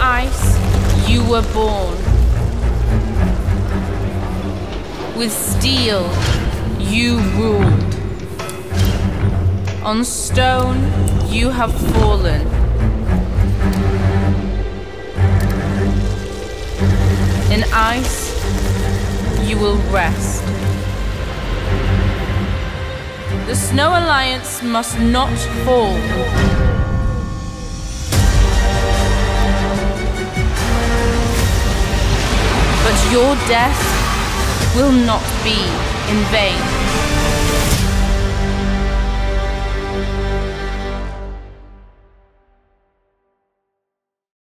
ice you were born. With steel you ruled. On stone you have fallen. In ice you will rest. The Snow Alliance must not fall. But your death will not be in vain.